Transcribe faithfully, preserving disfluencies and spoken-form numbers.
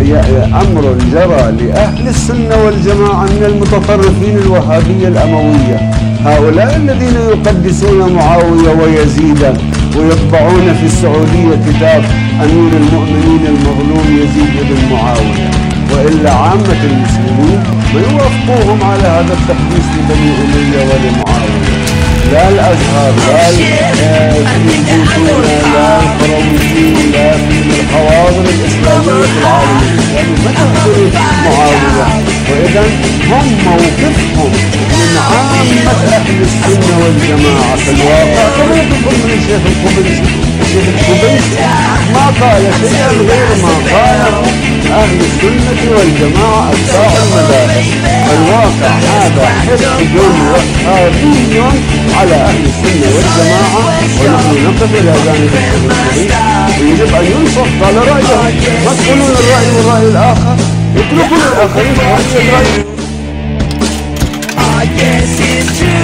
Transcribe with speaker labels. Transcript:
Speaker 1: أمر جرى لأهل السنة والجماعة من المتطرفين الوهابية الأموية، هؤلاء الذين يقدسون معاوية ويزيدا ويطبعون في السعودية كتاب أمير المؤمنين المظلوم يزيد بن معاوية، وإلا عامة المسلمين ما يوافقوهم على هذا التقديس لبني أمية ولمعاوية. لا الأزهر، لا البوذيين، لا الفرويين، لا الحواضر الإسلامية في العالم الإسلامي ما تقدر معاوية. وإذا هم موقفهم من عامة أهل السنة والجماعة في الواقع كما يقول من الشيخ القبيسي. الشيخ القبيسي ما قال شيئا غير ما قاله أهل السنة والجماعة أتباع المذاهب. الواقع هذا حقد وإرهابي على أهل السنة والجماعة، ونحن نقف إلى جانب الشيخ القبيسي ويجب أن ينصف. قال رأيه، ما تقولون الرأي والرأي الآخر، اتركوا الآخرين وأنت الرأي.